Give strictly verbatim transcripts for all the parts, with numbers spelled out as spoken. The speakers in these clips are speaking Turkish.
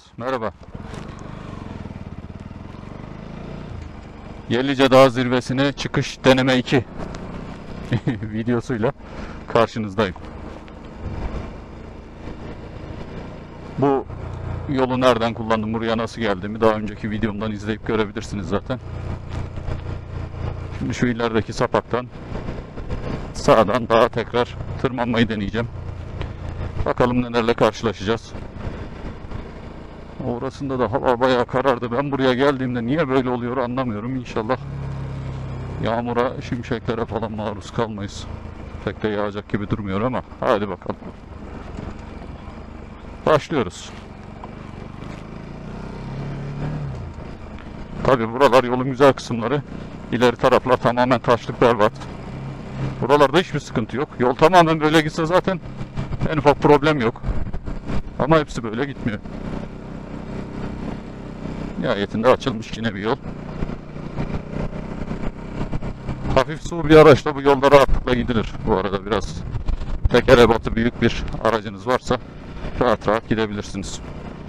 Merhaba. Yellice Dağ Zirvesi'ne çıkış deneme iki videosuyla karşınızdayım. Bu yolu nereden kullandım, buraya nasıl geldiğimi daha önceki videomdan izleyip görebilirsiniz zaten. Şimdi şu ilerideki sapaktan sağdan dağa tekrar tırmanmayı deneyeceğim. Bakalım nelerle karşılaşacağız. Orasında da hava bayağı karardı. Ben buraya geldiğimde niye böyle oluyor anlamıyorum. İnşallah yağmura, şimşeklere falan maruz kalmayız. Pek de yağacak gibi durmuyor ama hadi bakalım. Başlıyoruz. Tabi buralar yolun güzel kısımları. İleri taraflar tamamen taşlık, berbat. Buralarda hiçbir sıkıntı yok. Yol tamamen böyle gitse zaten en ufak problem yok. Ama hepsi böyle gitmiyor. Nihayetinde açılmış yine bir yol. Hafif su bir araçla bu yolda rahatlıkla gidilir. Bu arada biraz teker ebatı büyük bir aracınız varsa rahat rahat gidebilirsiniz.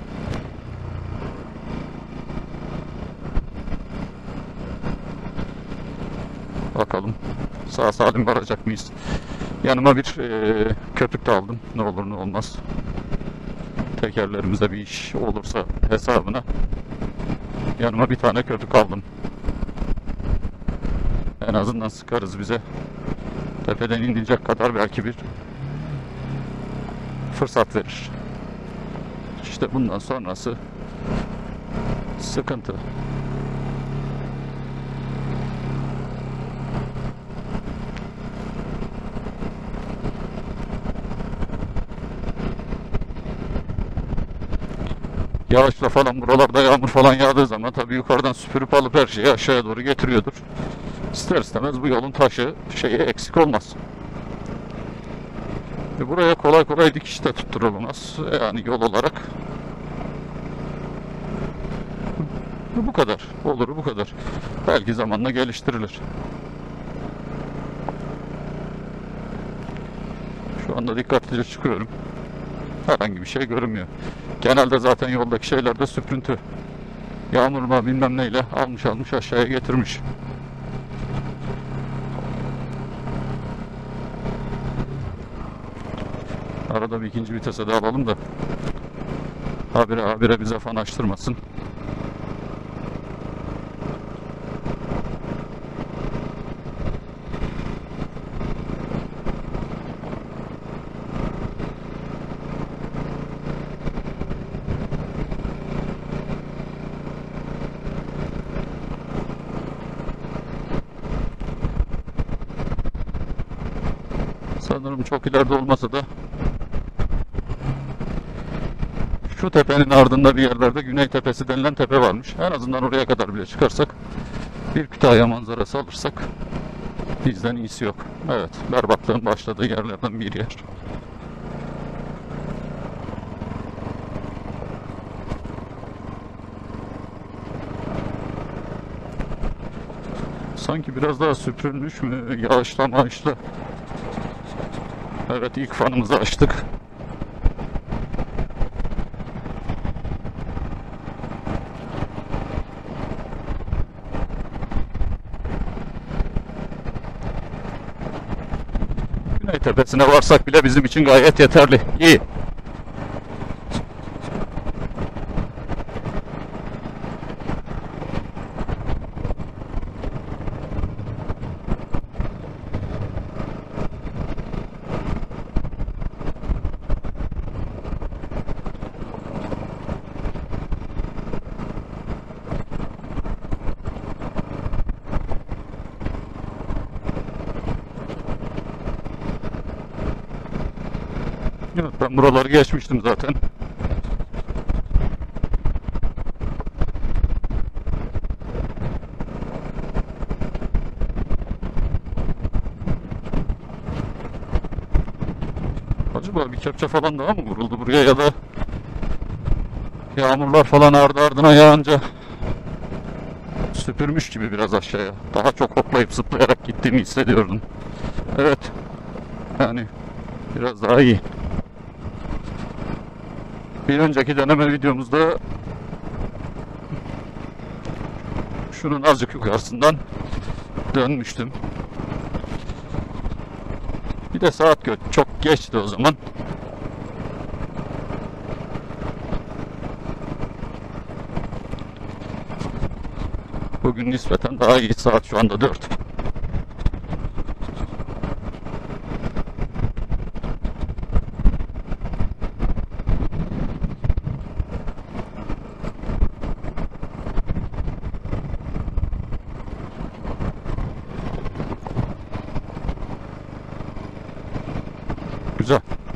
Bakalım sağ salim varacak mıyız? Yanıma bir e, köpük de aldım. Ne olur ne olmaz. Tekerlerimize bir iş olursa hesabına yanıma bir tane köpük aldım. En azından sıkarız, bize tepeden inilecek kadar belki bir fırsat verir. İşte bundan sonrası sıkıntı. Yağışla falan buralarda yağmur falan yağdığı zaman tabii yukarıdan süpürüp alıp her şeyi aşağıya doğru getiriyordur. İster istemez bu yolun taşı şeyi eksik olmaz. E buraya kolay kolay dikiş de tutturulmaz. Yani yol olarak. Bu kadar. Olur bu kadar. Belki zamanla geliştirilir. Şu anda dikkatlice çıkıyorum. Herhangi bir şey görünmüyor. Genelde zaten yoldaki şeylerde süprüntü. Yağmurla bilmem neyle almış almış aşağıya getirmiş. Arada bir ikinci vitese de alalım da habire habire bize fan açtırmasın. Sanırım çok ileride olmasa da şu tepenin ardında bir yerlerde Güney Tepesi denilen tepe varmış. En azından oraya kadar bile çıkarsak, bir Kütahya manzarası alırsak bizden iyisi yok. Evet, berbatlığın başladığı yerlerden bir yer. Sanki biraz daha süpürülmüş mü? Yağışla mağışla. Evet, ilk fanımızı açtık. Güney Tepesi'ne varsak bile bizim için gayet yeterli. İyi. Evet, ben buraları geçmiştim zaten. Acaba bir kepçe falan daha mı vuruldu buraya, ya da yağmurlar falan ardı ardına yağınca süpürmüş gibi biraz aşağıya. Daha çok hoplayıp zıplayarak gittiğimi hissediyordum. Evet. Yani biraz daha iyi. Bir önceki deneme videomuzda şunun azıcık yukarısından dönmüştüm. Bir de saat gö- çok geçti o zaman. Bugün nispeten daha iyi, saat şu anda dört. Güzel.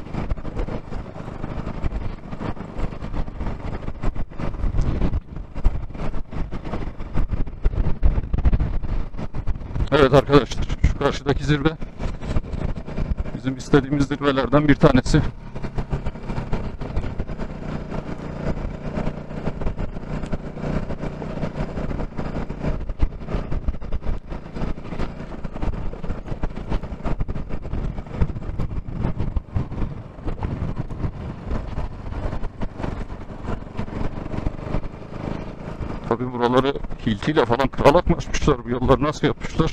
Evet arkadaşlar, şu karşıdaki zirve bizim istediğimiz zirvelerden bir tanesi. Tabii buraları hiltiyle falan kıralak mı açmışlar? Bu yolları nasıl yapmışlar?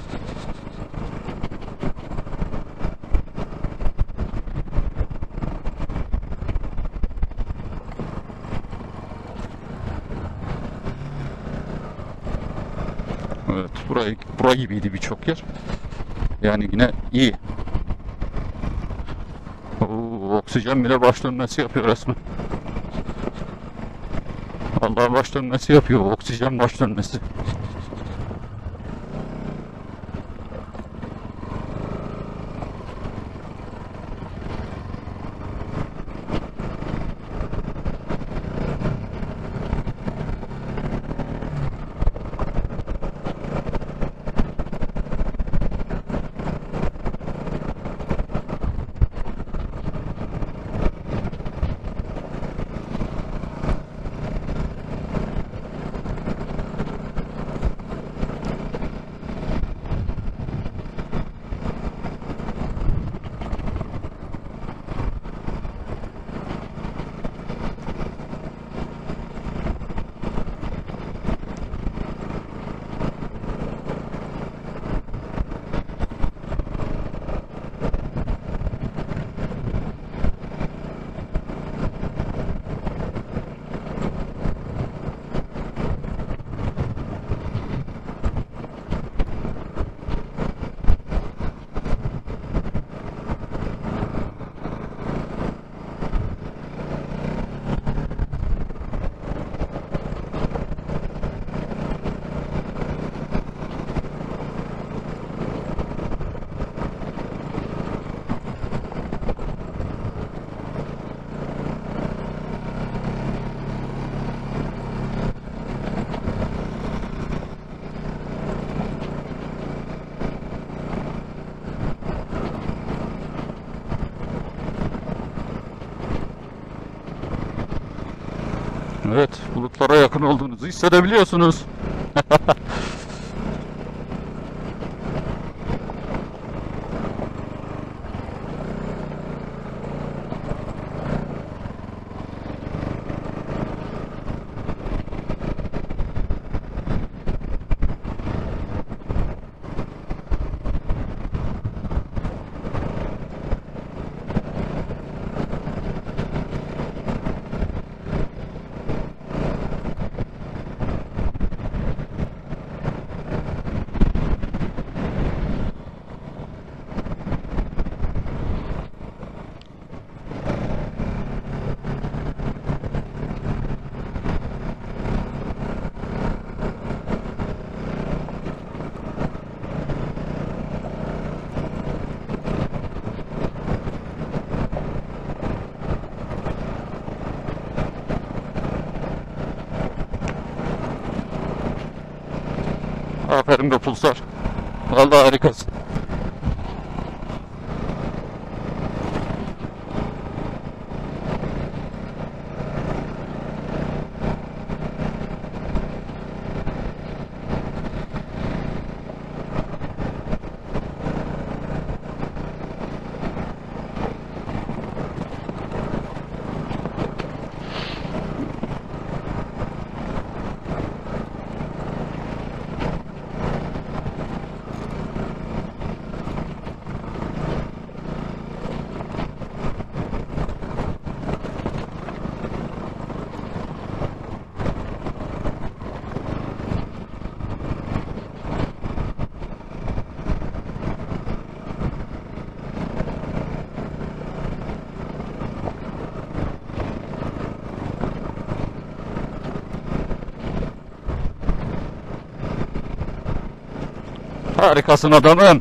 Evet, burayı, bura gibiydi birçok yer. Yani yine iyi. Oo, oksijen bile baş dönmesi yapıyor resmen. Allah baş dönmesi yapıyor. Oksijen baş dönmesi. Evet, bulutlara yakın olduğunuzu hissedebiliyorsunuz. Aferin be Pulsar. Vallahi harikasın. Harikasın adamım.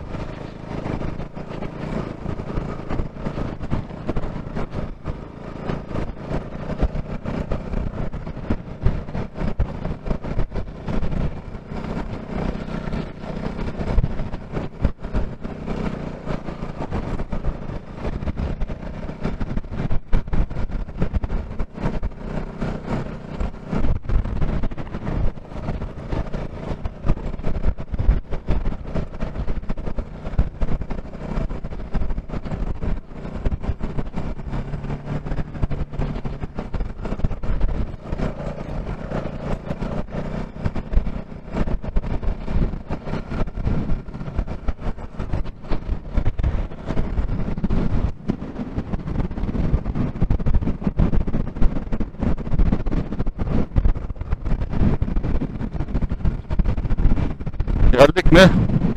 Geldik mi?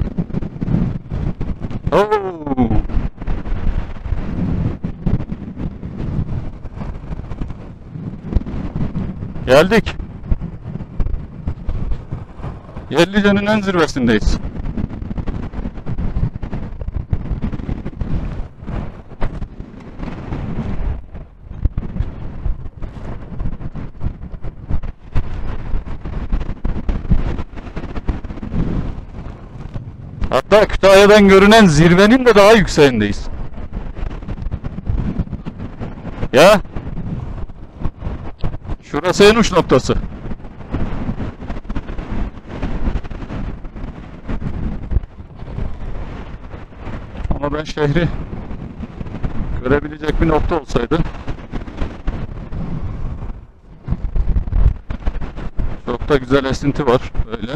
Oo. Geldik. Yerlice'nin en zirvesindeyiz. Hatta Kütahya'dan görünen zirvenin de daha yükseğindeyiz. Ya. Şurası en uç noktası. Ama ben şehri görebilecek bir nokta olsaydı çok da güzel esinti var böyle.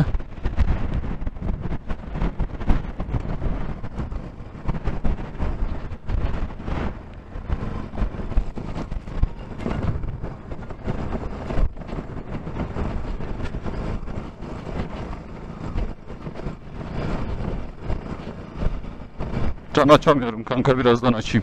Can açamıyorum kanka, birazdan açayım.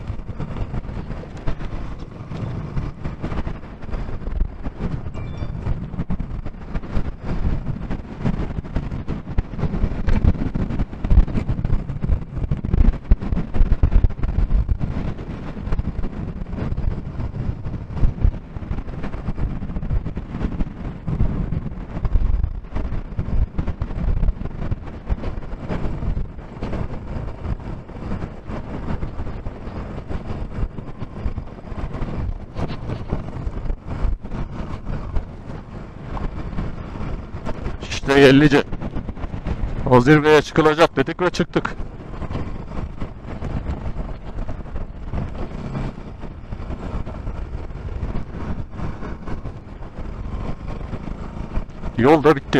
İşte Yerlice. O zirveye çıkılacak dedik ve çıktık. Yol da bitti.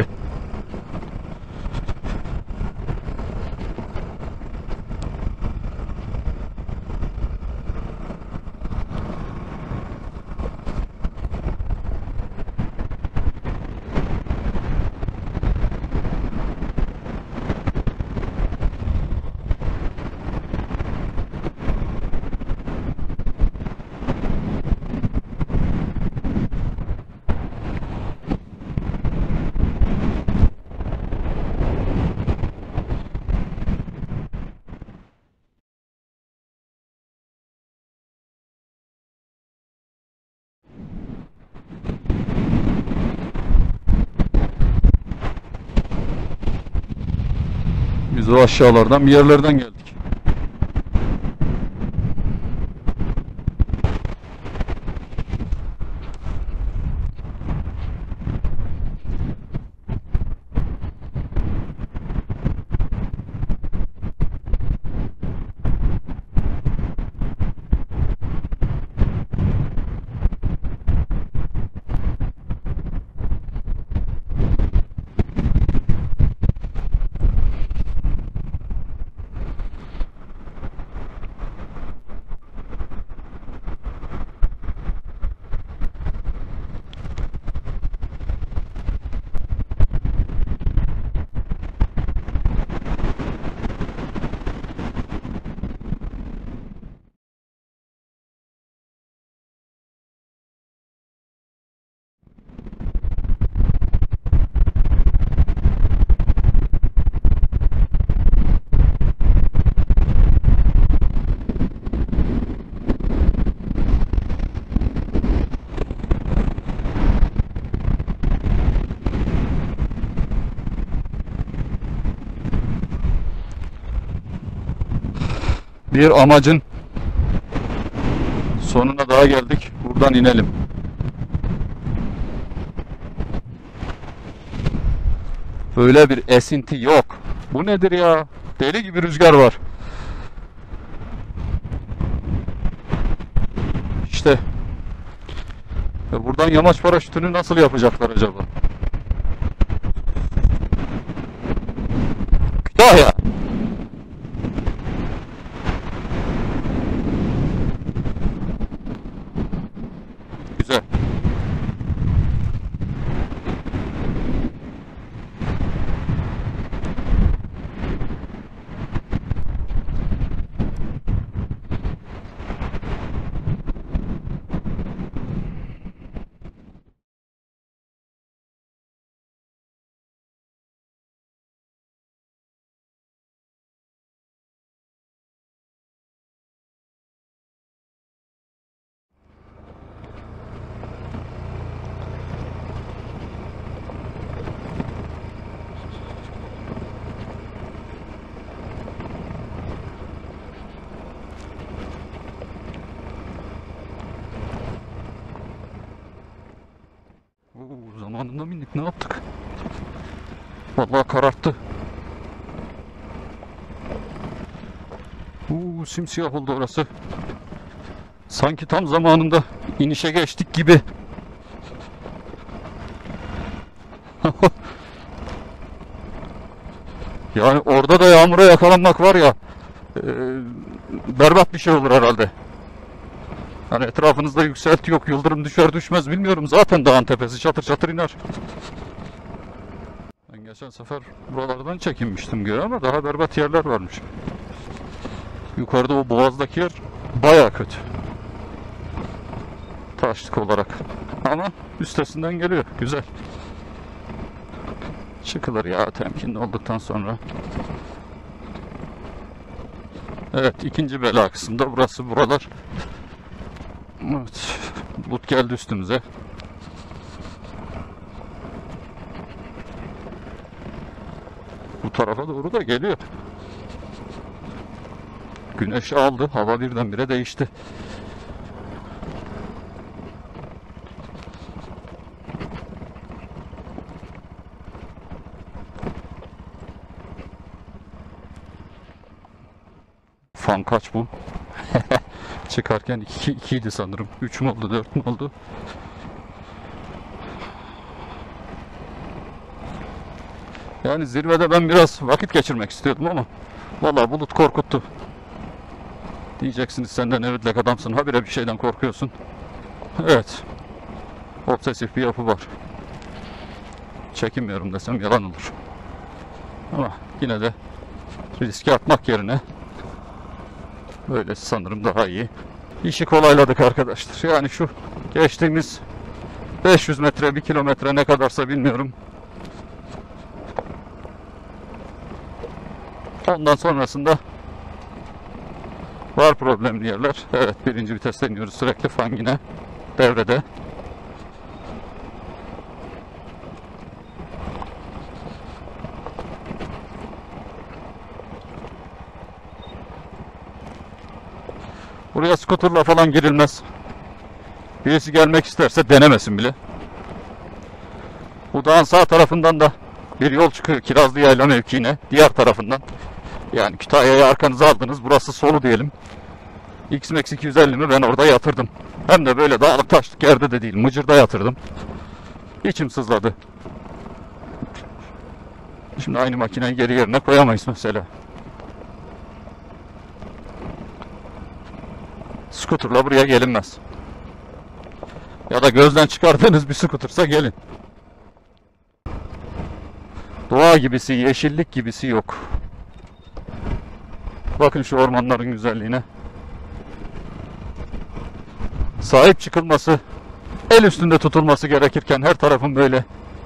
Biz o aşağılardan bir yerlerden geldik. Bir amacın sonuna daha geldik. Buradan inelim. Böyle bir esinti yok. Bu nedir ya? Deli gibi rüzgar var. İşte buradan yamaç paraşütünü nasıl yapacaklar acaba? Kütahya. Güzel. Oo, zamanında mı indik? Ne yaptık? Vallahi kararttı. Oo, simsiyah oldu orası. Sanki tam zamanında inişe geçtik gibi. Yani orada da yağmura yakalanmak var ya, e, berbat bir şey olur herhalde. Hani etrafınızda yükselti yok, yıldırım düşer düşmez bilmiyorum. Zaten dağın tepesi çatır çatır iner. Ben geçen sefer buralardan çekinmiştim göğe ama daha berbat yerler varmış. Yukarıda o boğazdaki yer baya kötü. Taşlık olarak. Ama üstesinden geliyor. Güzel. Çıkılır ya temkinli olduktan sonra. Evet, ikinci bela kısımda burası, buralar. Evet, bulut geldi üstümüze. Bu tarafa doğru da geliyor. Güneş aldı, hava birdenbire değişti. Fan kaç bu? Çıkarken iki idi sanırım. üç mü oldu, dört mü oldu? Yani zirvede ben biraz vakit geçirmek istiyordum ama vallahi bulut korkuttu. Diyeceksiniz sen de ne ödlek adamsın, habire bir şeyden korkuyorsun. Evet. Obsesif bir yapı var. Çekinmiyorum desem yalan olur. Ama yine de riske atmak yerine böylesi sanırım daha iyi. İşi kolayladık arkadaşlar. Yani şu geçtiğimiz beş yüz metre, bir kilometre ne kadarsa bilmiyorum. Ondan sonrasında var problemli yerler. Evet, birinci viteste iniyoruz sürekli, fan yine devrede. Buraya skuterla falan girilmez. Birisi gelmek isterse denemesin bile. Bu dağın sağ tarafından da bir yol çıkıyor Kirazlı Yayla mevkiine. Diğer tarafından. Yani Kütahya'yı arkanıza aldınız. Burası solu diyelim. X-Max iki yüz ellimi ben orada yatırdım. Hem de böyle dağlık taşlık yerde de değil. Mıcırda yatırdım. İçim sızladı. Şimdi aynı makineyi geri yerine koyamayız mesela. Skuterla buraya gelinmez. Ya da gözden çıkardığınız bir skutersa gelin. Doğa gibisi, yeşillik gibisi yok. Bakın şu ormanların güzelliğine. Sahip çıkılması, el üstünde tutulması gerekirken her tarafın böyle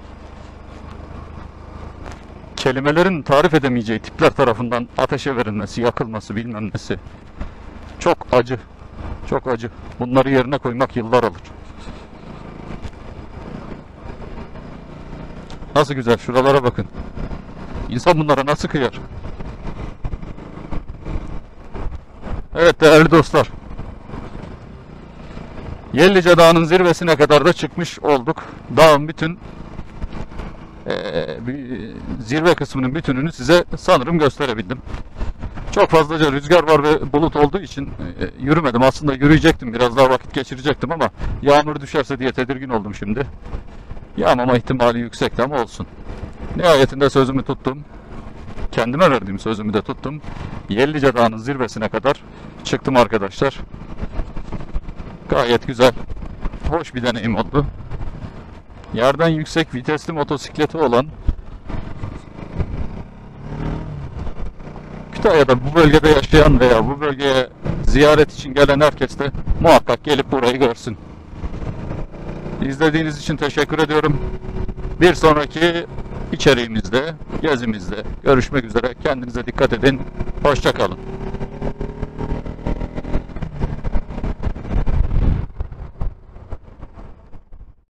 kelimelerin tarif edemeyeceği tipler tarafından ateşe verilmesi, yakılması, bilmem nesi. Çok acı. Çok acı. Bunları yerine koymak yıllar alır. Nasıl güzel, şuralara bakın. İnsan bunlara nasıl kıyar? Evet değerli dostlar. Yellice Dağı'nın zirvesine kadar da çıkmış olduk. Dağın bütün e, bir zirve kısmının bütününü size sanırım gösterebildim. Çok fazlaca rüzgar var ve bulut olduğu için e, yürümedim. Aslında yürüyecektim, biraz daha vakit geçirecektim ama yağmur düşerse diye tedirgin oldum şimdi. Yağmama ihtimali yüksekti ama olsun. Nihayetinde sözümü tuttum. Kendime verdiğim sözümü de tuttum. Yellice Dağı'nın zirvesine kadar çıktım arkadaşlar. Gayet güzel, hoş bir deneyim oldu. Yerden yüksek vitesli motosikleti olan, Kütahya'da bu bölgede yaşayan veya bu bölgeye ziyaret için gelen herkes de muhakkak gelip burayı görsün. İzlediğiniz için teşekkür ediyorum. Bir sonraki içeriğimizde, gezimizde görüşmek üzere. Kendinize dikkat edin. Hoşça kalın.